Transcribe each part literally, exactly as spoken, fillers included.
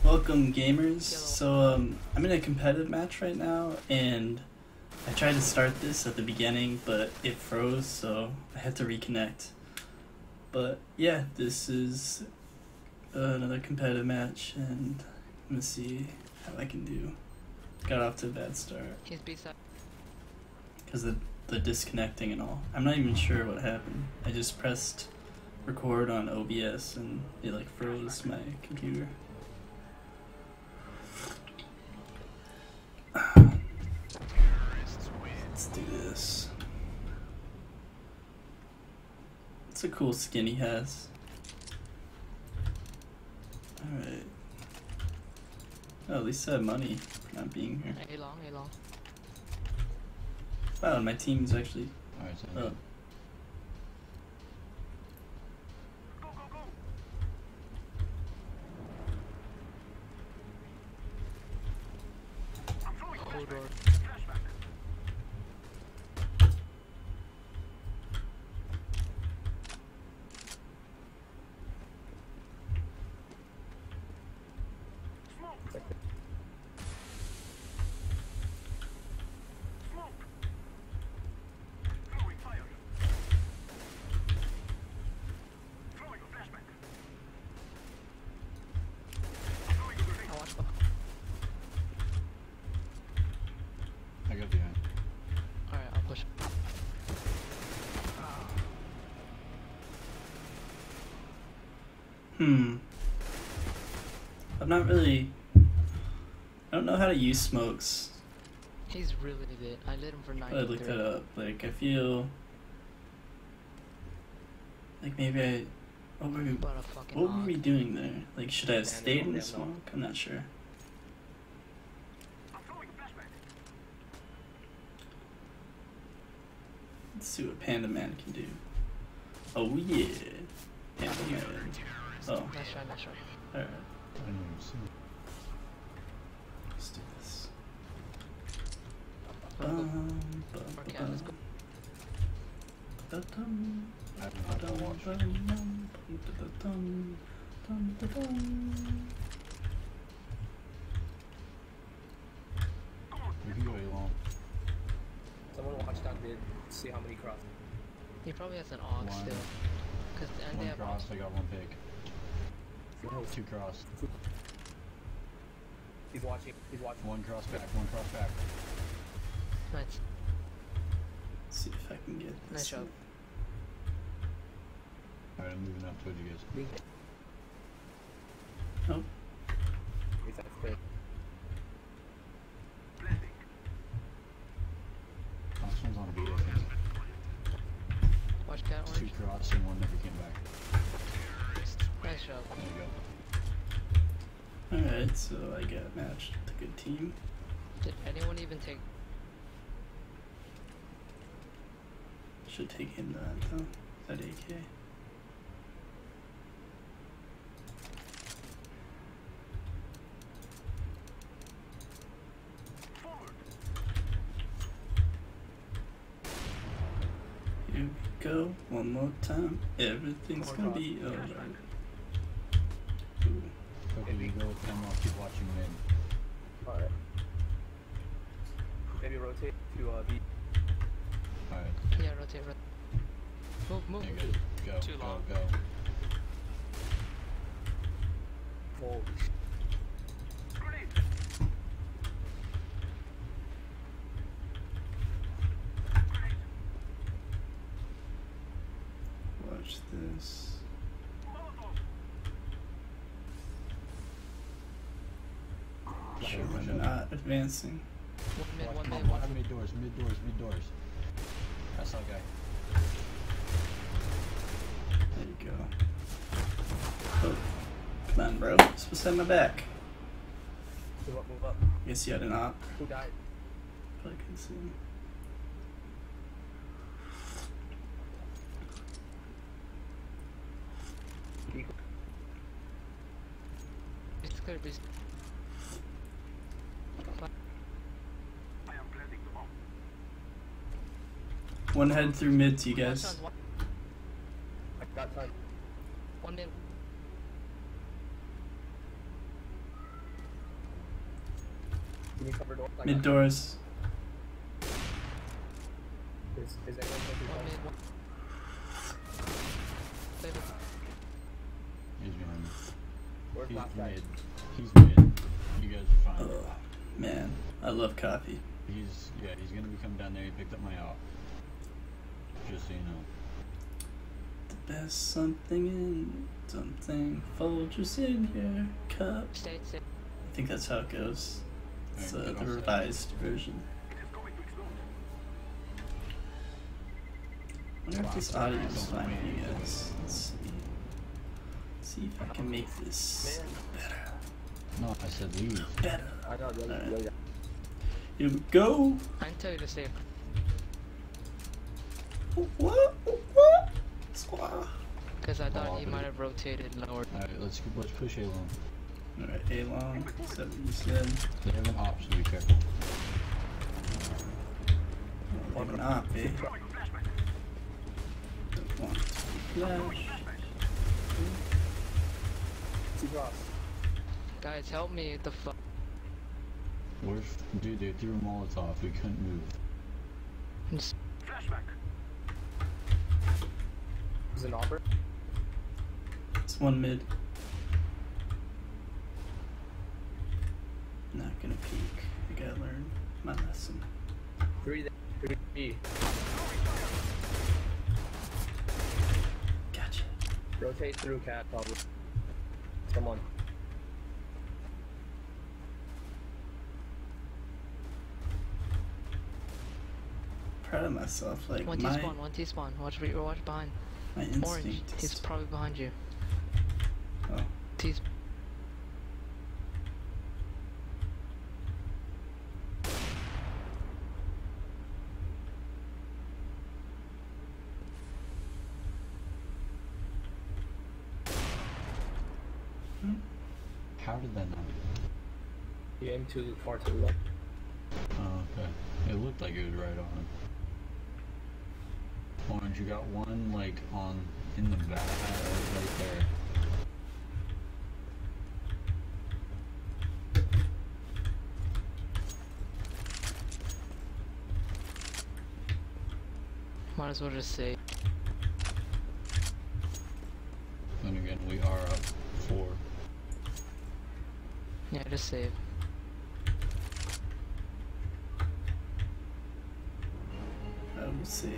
Welcome gamers. So um, I'm in a competitive match right now, and I tried to start this at the beginning, but it froze, so I had to reconnect. But yeah, this is uh, another competitive match, and I'm gonna see how I can do. Got off to a bad start He's B-side. because the the disconnecting and all. I'm not even sure what happened. I just pressed record on O B S and it like froze my computer. Let's do this. It's a cool skin he has. Alright. Oh, at least I have money for not being here. A long, A long. Wow, my team's actually Alright, so up. Hold on. I got behind. Alright, I'll push. Hmm. I'm not really. I don't know how to use smokes. He's really lit. I lit him for I ninety-three. looked that up. Like, I feel. Like, maybe I. What were we, What a fucking what were hog. we doing there? Like, should I have stayed in the smoke? I'm not sure. Let's see what Panda Man can do. Oh yeah, Panda Man. Oh, Nice try, nice try. alright. I didn't even see it. Let's do this. Go, go. Bum, bum, Okay, bum, let's go. da-dum, I have not da-dum, to watch. da-dum, da-dum, dum, da-dum. We can go A long. Someone watch down mid, see how many cross. He probably has an aux One. still. Cause and they One have aux. cross, I got one pick. Two cross. He's watching, he's watching. One cross back, one cross back. Nice. Let's see if I can get this. Nice job. Alright, I'm moving up towards you guys. Oh, He's at the Last one's on B, I think. Watch cat Two orange. cross and one never came back. Nice job. There you go. alright, so I got matched with a good team. Did anyone even take? Should take him that though. That A K. Here we go, one more time. Everything's gonna be alright. Ooh. Okay, we go with them, I'll keep watching mid. Alright. Maybe rotate to uh, B. Alright, Yeah, rotate, rotate. Move, move. there you go. Go, Too go, long. go. Holy Watch this. Sure, we're not advancing. One mid, Watch, one watch, mid, watch one. mid doors, mid doors, mid doors. That's that guy. There you go. Oh, come on, bro. You're supposed to have my back. move up, move up. Guess you had an op. Who died? Probably couldn't see him. It's clear, please. One head through mid to you One guys. shot, one- I got time. One mid. Can you cover door? Like, Mid doors. Is, is anyone taking One calls? mid, one. Baby. He's behind me. Where's He's last guy? mid. He's mid. You guys are fine. Oh man, I love coffee. He's yeah. He's gonna be coming down there. He picked up my op. Just so you know. The best something in something Folgers in your cup. Stay, stay. I think that's how it goes. It's Alright, uh, good, the I'll say. revised version. I wonder if this audio is fine for you guys. Let's see. Let's see if I can make this better. No, I said leave. Better. I know, the other, Alright. the other guy. Here we go. I didn't tell you to stay. What? What? Squaw. Because I thought Oh, he but might it- have rotated lower. All right, let's let's push A long. Alright, A long. Is that what you said? They have an op, so be careful. Oh, they not, eh? One, two, flash. Two cross. Guys, help me. What the fuck? Where's dude? They threw a Molotov. We couldn't move. Just Is it an offer? It's one mid. Not gonna peek. I gotta learn my lesson. Three there. Three B. Gotcha. Rotate through cat probably. Come on. Proud of myself. Like one T my spawn, one T spawn. Watch, re- watch behind. my Orange. instinct is He's to- probably behind you. oh. T. Hmm. How did that not? You aim too far to the left. Oh, okay. It looked like it was right on. Orange, you got one like on in the back, uh, right there. Might as well just say. And again, we are up four. Yeah, just save. I will save.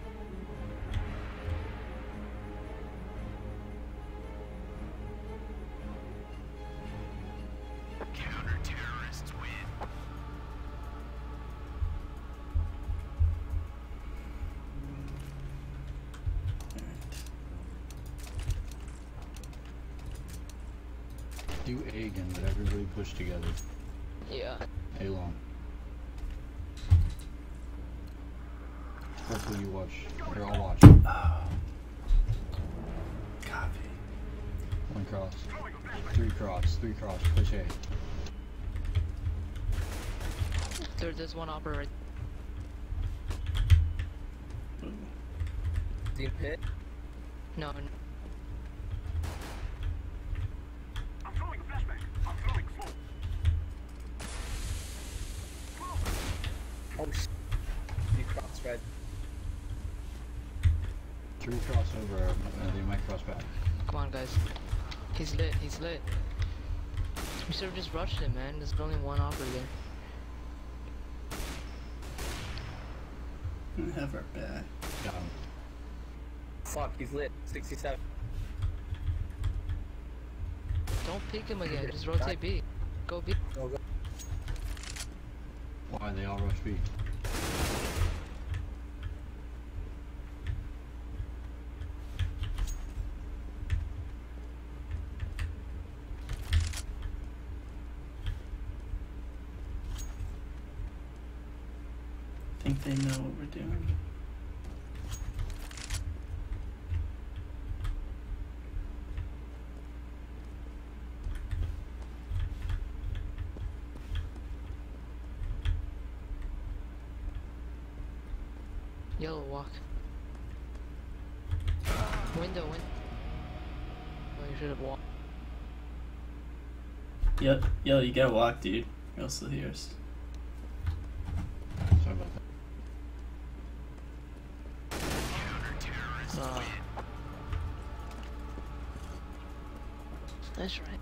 Do A again, but everybody push together. Yeah. A long. Hopefully you watch. Or I'll watch. Oh. Copy. One cross. Three cross. Three cross. Push A. There, there's one operator. Right. Ooh. Is he in pit? No, n- Oh sh. You cross red. Three crossover. Uh, they might cross back. come on, guys. He's lit. He's lit. We should have just rushed him, man. There's only one operator. We have our back. Got him. Fuck, he's lit. sixty-seven. Don't peek him again. Just rotate B. Go B. Go, go. Why they all rush B? I think they know what we're doing. Yellow walk. Window, window. Oh, you should have walked. Yep, yo, you gotta walk, dude. Or else they'll hear us. Uh, that's right.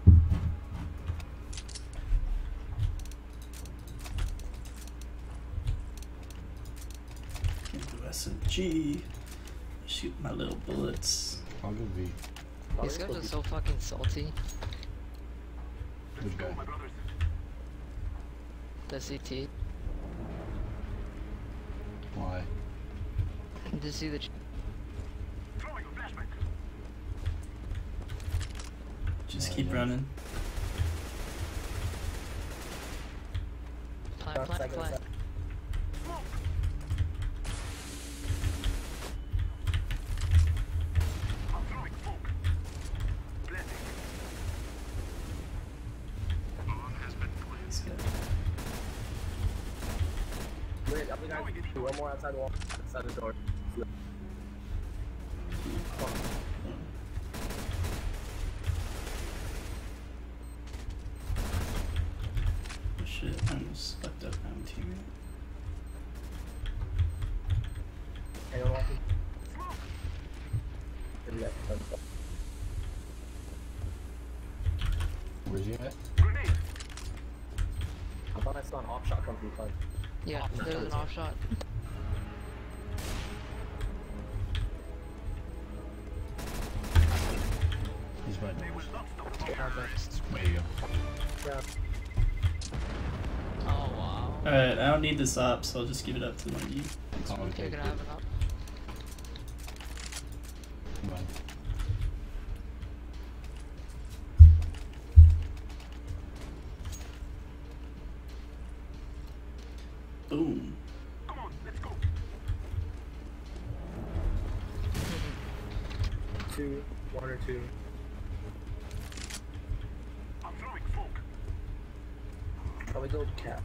Can't do S M G. Shoot my little bullets. I'll go V. These guys are so fucking salty. Which guy? The C T. Why? To see the. Just Yeah, keep yeah. running. Plant, plant, plant. Let's go. Wait, I think I do one more outside the wall, outside the door. Oh shit, I almost fucked up my teammate. Anyone watching? Maybe that's fun stuff. Where's he at? I thought I saw an off shot come from front. Yeah, there's an off shot. He's by doors. Yeah, that's- There you go. yeah. Oh wow. Alright, I don't need this op, so I'll just give it up to one of you. Oh, You're okay. gonna have it up. Come on. Boom. Two, one or two. Probably go cap.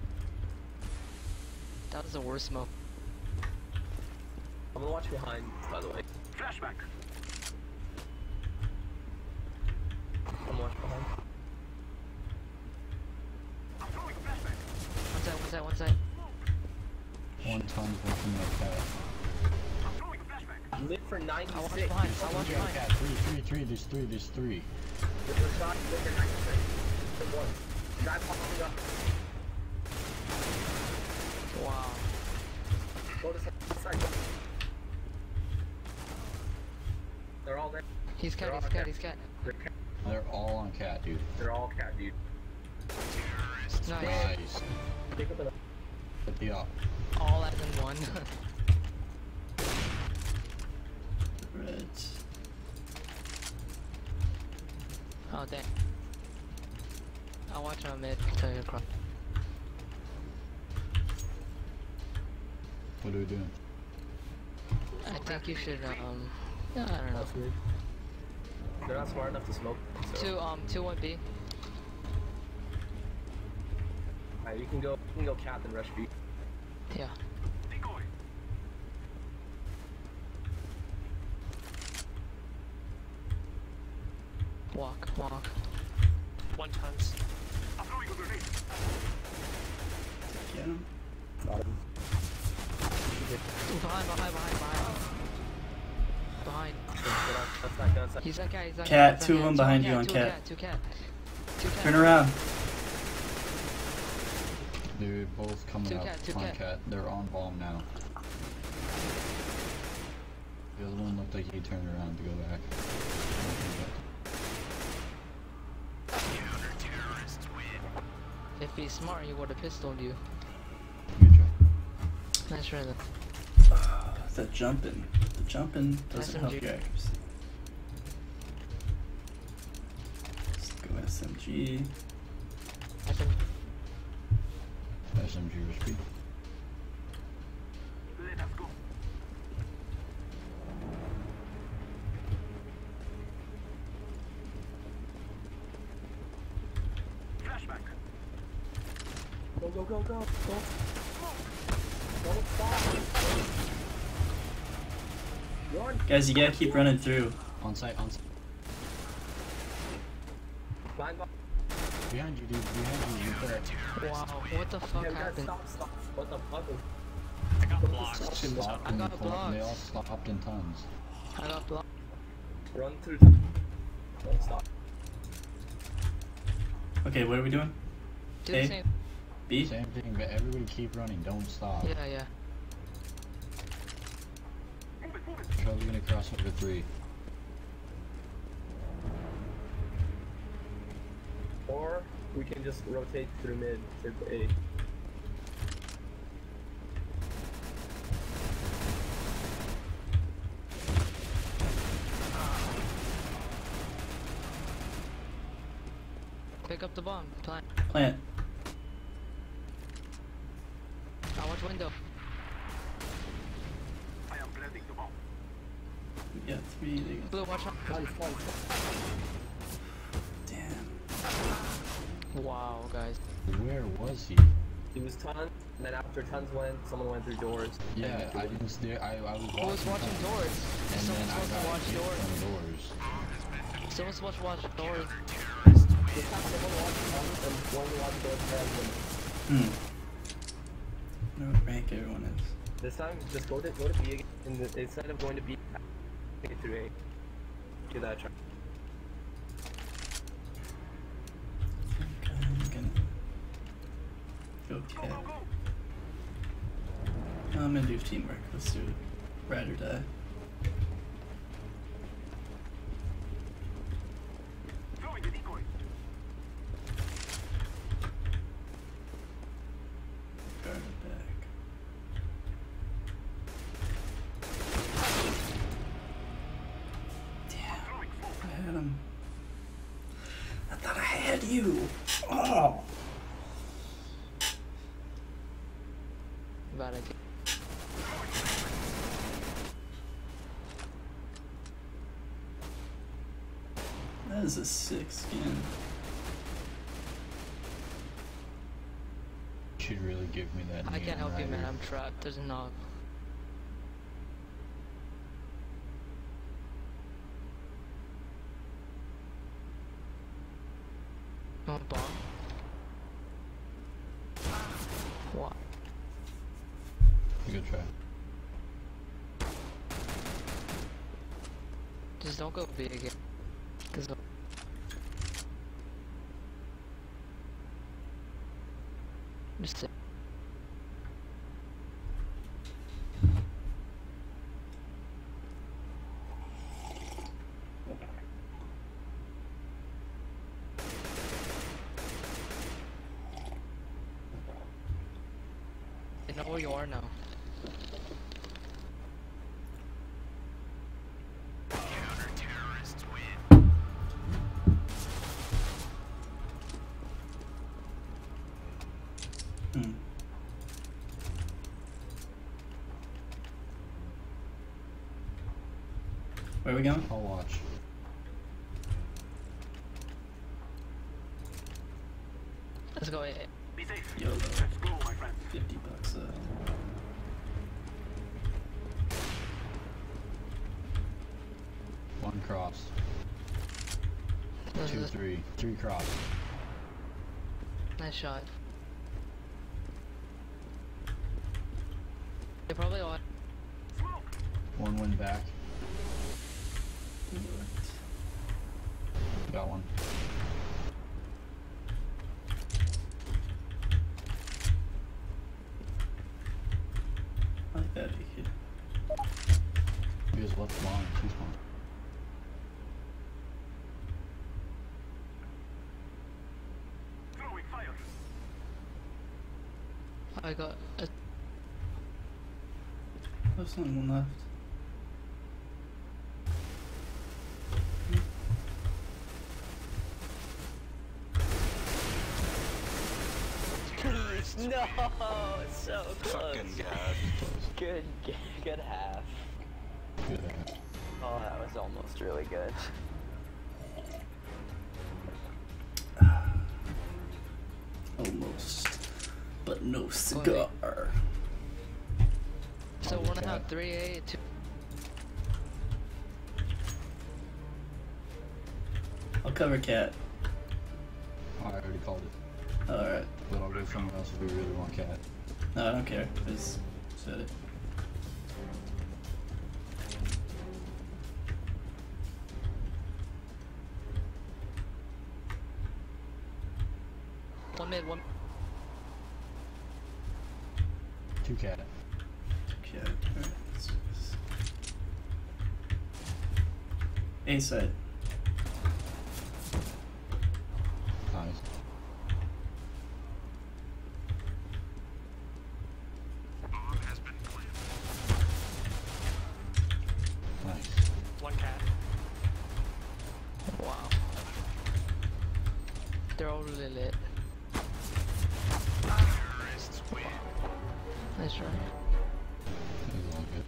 That was the worst smoke. I'm gonna watch behind, by the way. Flashback. I'm gonna watch behind. I'm throwing a flashback. One side, one side, one side. One ton from that cat. I'm throwing a flashback. Lit for I watch ninety-six. behind, I watch Three, behind. cat. Three, three, three. There's three. There's three. There's a shot, lit for ninety-six. Hit one. Guy popping up. Wow. Go to side. They're all there. He's cat, They're all he's cat, cat. he's cat. They're, cat. They're all on cat, dude. They're all cat, dude. Nice. Nice. Pick up an Hit the op. All as in one. Right. Oh dang. I'll watch on mid till you across. What are we doing? I think you should um yeah, I don't know. That's weird. They're not smart enough to smoke. So. Two um two one B. Alright, you can go. You can go cap and rush B. Yeah. Decoy. Walk, walk. One tons. I'm throwing a grenade. Get him. Got him. Ooh, behind, behind, behind, behind. Behind. That's that gun. That's that. He's that guy, he's that Cat, guy. he's two that of guy. them Two behind cat, you on two cat. Two cat. Two cat. Turn around. They're both coming Two up cat, two on cat. cat. They're on bomb now. The other one looked like he turned around to go back. If he's smart, he would have pistoled you. Good job. Nice rhythm. The jumping. The jumping doesn't help S M G. your accuracy. Let's go S M G. I think S M G or speed. Let us go. Flashback. Go, go, go, go. Go. Don't stop. Run. Guys, you gotta keep running through. On site, on site. Blind box. Behind you, dude. Behind you. Right there. wow, what the fuck Yeah, guys, happened? stop, stop. What the fuck is... I got blocked. Stopped I in got the corner. They blocked. all stopped in tons. I got blocked. Run through. Don't stop. Okay, what are we doing? Do A? the same. B? Same thing, but everybody keep running. Don't stop. Yeah, yeah. Charles gonna cross over three. Or we can just rotate through mid to A. Pick up the bomb. Plant. Plant. I watch window. I am planting the bomb. We got three. They got... Blue, watch out. Tons, tons. Damn. Wow, guys. Where was he? He was tons, and then after tons went, someone went through doors. Yeah, I didn't stare. I, I was watching. Who was watching Tons, doors? And Someone's then I supposed to got watch hit doors. from doors. Someone's supposed to watch doors. Just have someone watch tons and one watch doors around them. Hmm. I know what rank everyone is. This time, just go to go to B again, and the, instead of going to B, take it through A. Do that. Try. Okay, I'm gonna go cat. I'm gonna do teamwork. Let's do it. Ride or die. Throwing the decoy. Guard it back. Damn. Throwing smoke. I had him. I thought I had you. Oh. Bad idea. That is a sick skin. You should really give me that. I can't neon help you, man. rider. I'm trapped. There's a knob. You want bomb? What? Good try. Just don't go big again. Cause just sit. I know where you are now. Hmm. Where are we going? I'll watch. Let's go. A. Be safe. YOLO. Let's go, my friend. Fifty bucks. Uh, One cross. This Two, is- three. Three cross. Nice shot. They probably all. Smoke. One went back. Got one. I like that kid. He was left spawn. Two spawn. Throwing fire. I got. A, There's someone left. No, so close. Fucking god. Good, good, good half. Good. Oh, that was almost really good. Almost. But no cigar. so I'll one and a check. half, three A, two. I'll cover cat. Oh, I already called it. Alright. But I'll go somewhere else if we really want cat. No, I don't care. Just said it. One mid, one. Two cat. Okay, alright, let's do this. A side. Nice. Nice. One cat. Wow. They're all really lit. Nice try. This is all good.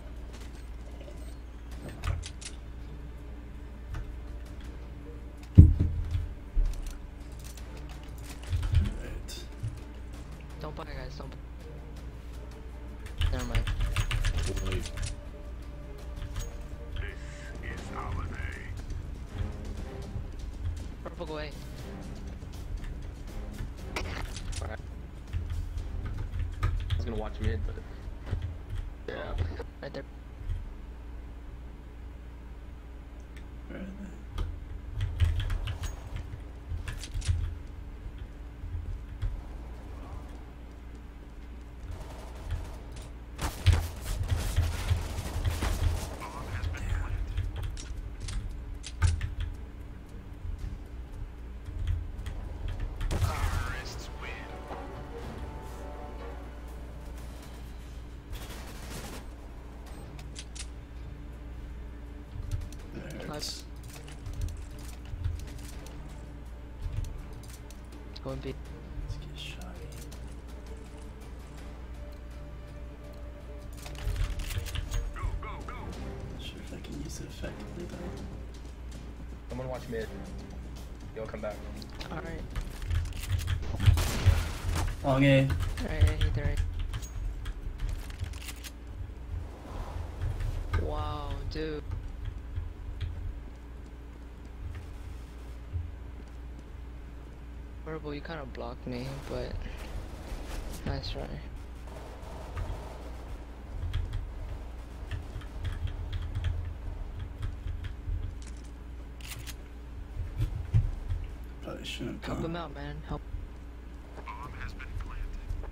Alright. Don't buy, guys. Don't. Never mind. Too late. This is our day. Purple, go away. Alright. I was gonna watch mid, but yeah. Right there. Where are they? There Nice. it's- Go and B. Let's get shoddy. Go, go, go. Not sure if I can use it effectively though. I'm gonna watch mid. You'll come back. Alright. Long A. Alright, I hit the right. Wow, dude. Purple, you kind of blocked me, but nice try. Probably shouldn't have Help him gone. out, man. Help. Bomb has been planted.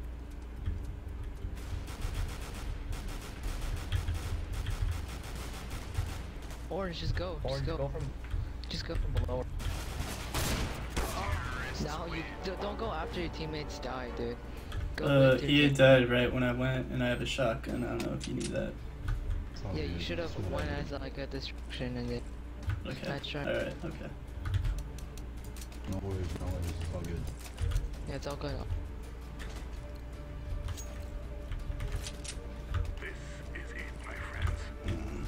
Orange, just go. Orange, just go. go from Just go. from below. Now you d don't go after your teammates die, dude. Go Uh, wait till he your had team- died right when I went, and I have a shotgun. I don't know if you need that. It's all Yeah, you good. should have That's what I went did. as like a distraction and then. Okay. Nice try. Alright, okay. No worries, no worries. It's all good. Yeah, it's all good. This is it, my friends. Mm.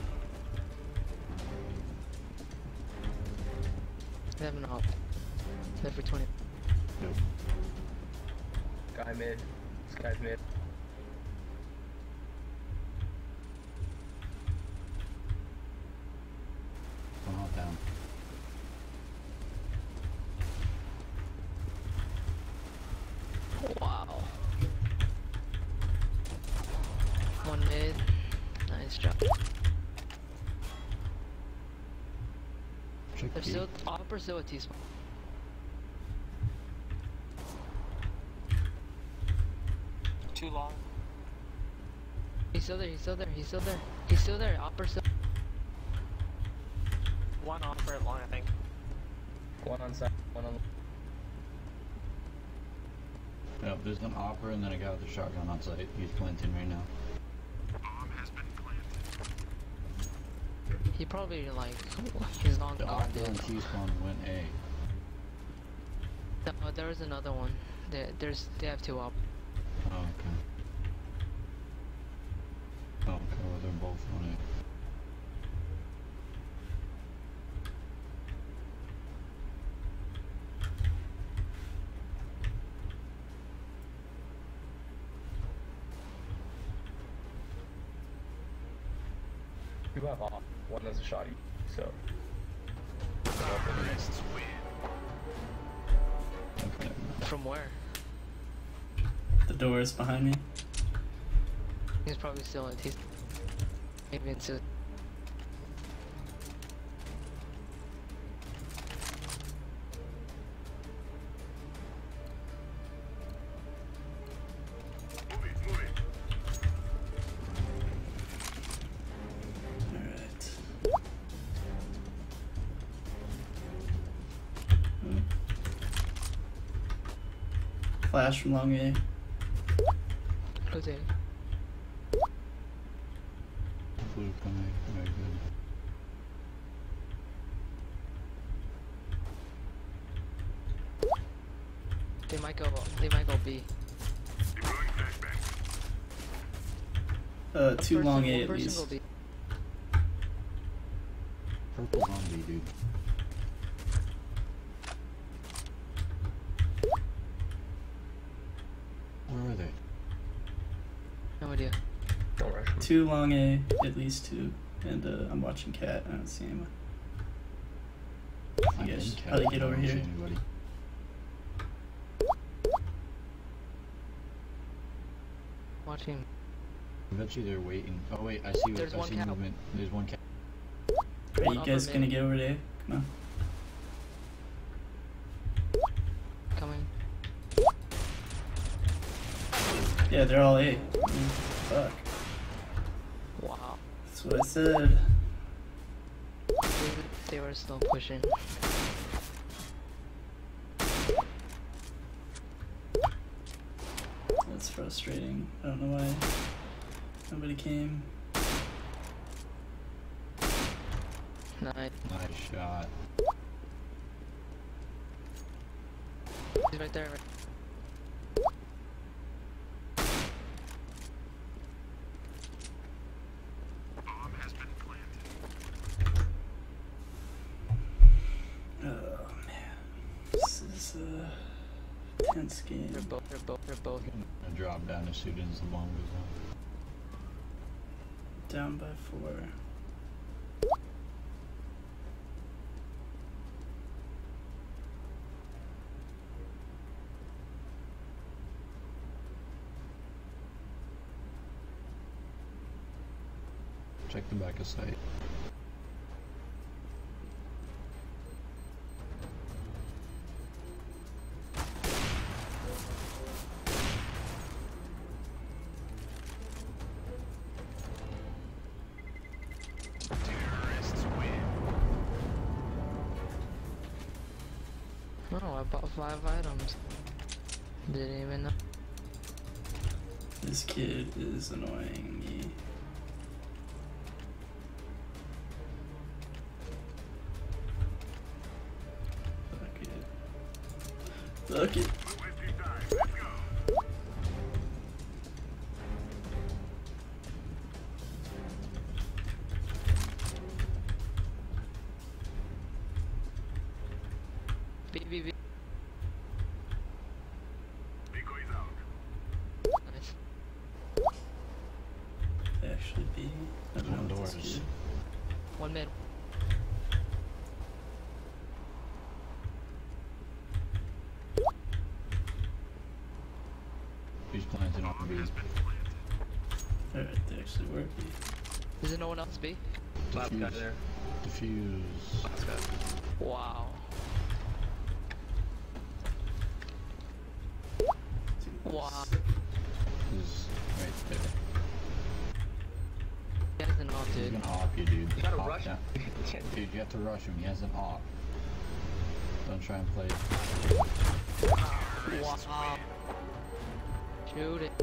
They have an op. Dead for twenty. Yep. Guy mid. This guy's mid. One out down. Wow. One mid. Nice job. Check They're B. still op or still a T-spawn. Too long. He's still there. He's still there. He's still there. He's still there. Op or still. One offer at long, I think. One on side, one on. Yep, there's an opera and then a guy with a shotgun on site. He's planting right now. Bomb has been planted. He probably like he's long The gone, opera on dude. T-spawn went A. No, there was another one. There, there's they have two op. Oh, okay. Oh, okay, well, they're both on A. Two have off. One has a shotty. So. Terrorists win. Okay. From where? The door is behind me. He's probably still in T. Maybe it's a. Flash from long A. Close A. Blue coming. Very good. They might go. They might go B. Deploying flashbang. Uh, two One long person- A one at person least. go B. Purple's on B, dude. Where are they? No idea. Don't rush him. Two long A, at least two. And uh, I'm watching Cat. I don't see him. I'm You guys in probably Cat, get I over don't see here. anybody. Watching. I bet you they're waiting. Oh wait, I see. There's I one see cat. movement. There's one cat. Are One you upper guys mid. gonna get over there? Come on. Coming. Yeah, they're all A. I mean, fuck. Wow. That's what I said. They, they were still pushing. That's frustrating. I don't know why nobody came. Nice. Nice shot. He's right there. Right. Bomb has been planted. Oh man, this is a tense game. They're both. They're both. They're both. I'm gonna drop down as soon as the bomb goes off. Down by four. Check the back of sight. Terrorists win. Oh, I bought five items. Didn't even know. This kid is annoying me. Fuck it. Fuck it. No wasting time. Let's go. B B B. Decoys out. Nice. Actually be. I don't know what this Doors. kid. One mid. Who's planting on B? Has been planted. Alright, they actually were B. Is there no one else B? Last guy Diffuse. there. Diffuse. Last guy. Wow. Dude, Wow. Is right there. He has an off, He's dude. gonna op you, dude. You gotta Op rush down. him. Dude, you have to rush him. He has an op. Don't try and play it. Wow. Shoot it.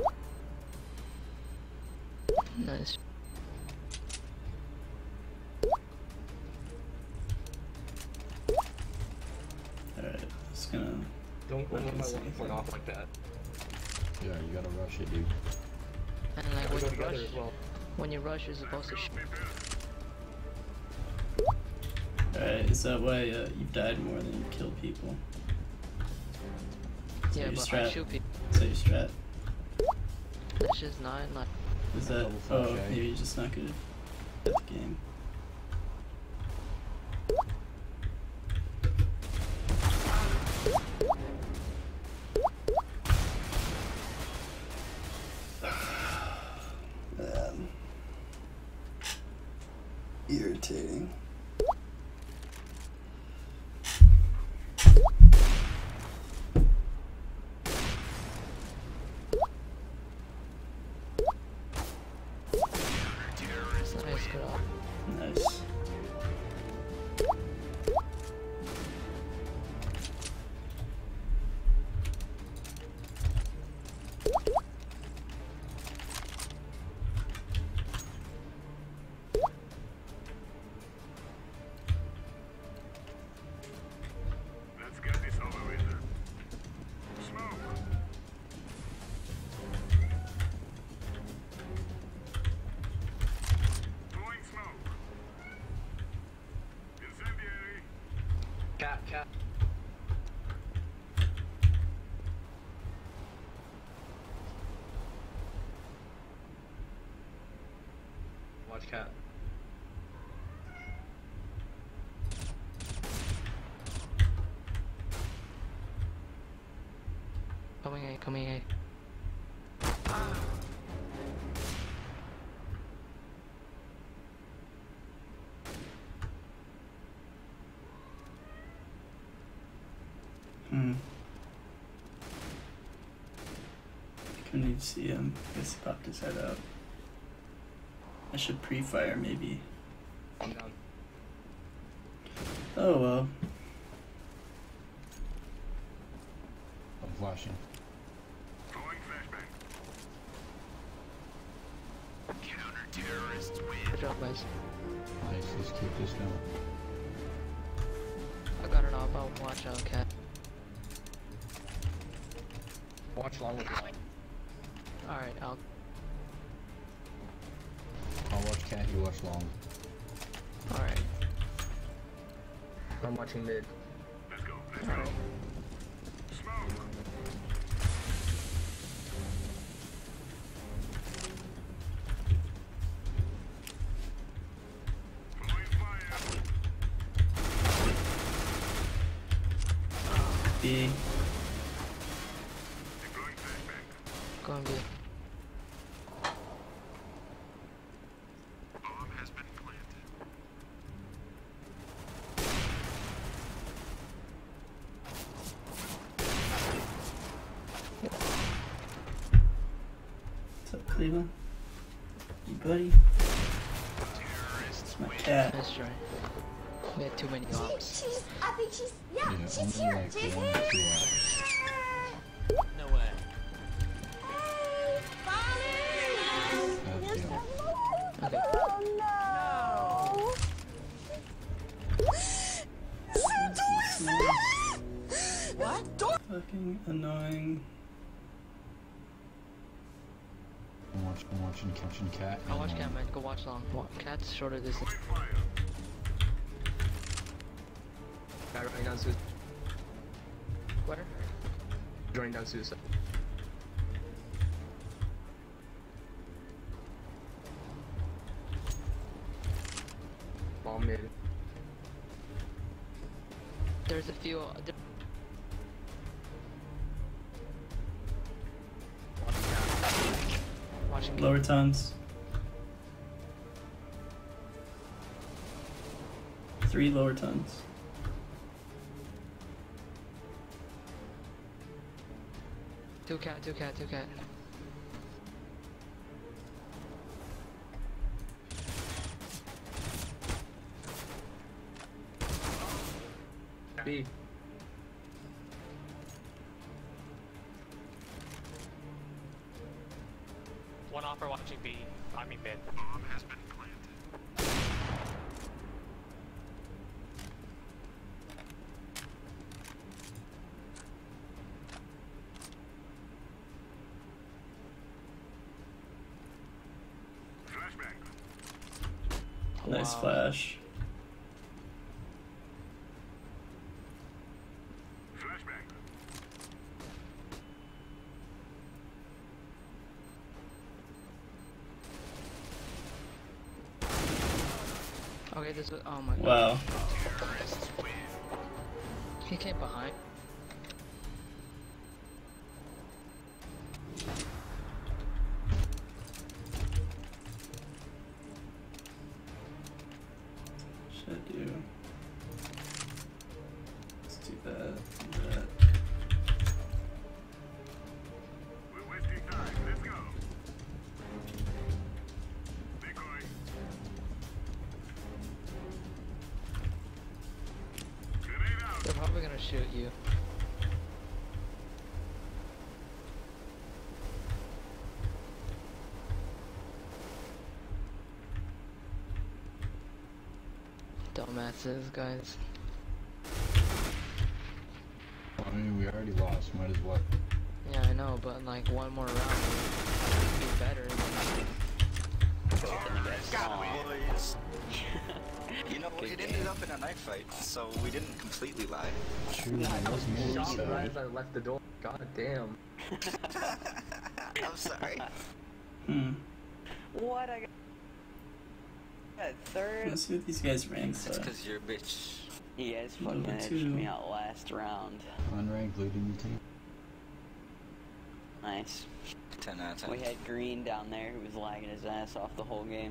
Nice. Alright, just gonna. Don't I let can my see one point anything. off like that. Yeah, you gotta rush it, dude. And like We when go you together rush, as well. when you rush, you're supposed to shoot. Alright, is that why uh, you've died more than you've killed people? So Yeah, your but I strat. shoot people. So your strat. That's just nine. Like, Is that. Double Oh, flash A. maybe you're just not good at the game. Man. Irritating. nice, good up. Throwing smoke. Incendiary. Cat, cat. Watch cat. Coming A, coming A. Hmm. Couldn't even see him. Guess he popped his head out. I should pre-fire maybe. I'm down. Oh well. I'm flashing. Throwing flashbang. Counter-terrorists win. Good job, guys. Nice, let's keep this going. I got an op, I'll watch out, cat. Watch long with long. Alright, I'll. I'll watch cat, you watch long. Alright. I'm watching mid. Let's go. Let's go. Alright. Smoke. Throwing fire. B. Deploying flashbang. Going B. Bomb has been planted. What's up, Cleveland? You buddy? It's my cat. Nice try. We had too many She, ops. she's, I think she's, yeah, Yeah, she's only here. like She's one or here. two hours. No way. Hey, Bonnie! God Yes, damn. hello? Okay. Oh no! What? Door? Fucking annoying. I'm watching, I'm watching, catching cat. I'll watch and, cat, um, man. Go watch long. Wa- Cat's shorter distance. Throwing fire. Guy running down suicide. Where? Running down suicide. Ball mid. There's a few. Uh, there- Watching Lower tons. Three lower tons. Two cat, two cat, two cat. B. One offer watching B. I mean mid. Bomb has been planted. Flashbang. Nice Wow. flash. Flashbang. Okay, this is. Oh my god. Wow. Terrorists win. He came behind. Should I do? Let's do that. Do that. We're wasting time. Let's go. Decoy. Grenade out. They're probably gonna shoot you. Dumbasses, guys. I mean, we already lost. Might as well. know, but like one more round would be better. Boys. You know, Good it game. ended up in a knife fight, so we didn't completely lie. True, I that was was more shocked so. right as I left the door. God damn. I'm sorry. Hmm. What? I got got third. Let's see what these guys ranks It's are. because you're a bitch. You guys fucking Number edged two. me out last round. Unranked leading the team. Nice. ten out of ten. We had Green down there who was lagging his ass off the whole game.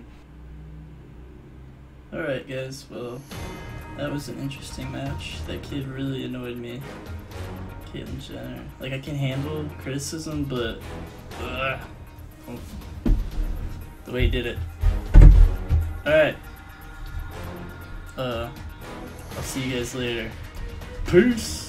Alright guys, well, that was an interesting match. That kid really annoyed me. Caitlyn Jenner. Like, I can handle criticism, but ugh, oh, the way he did it. Alright. Uh, I'll see you guys later. Peace!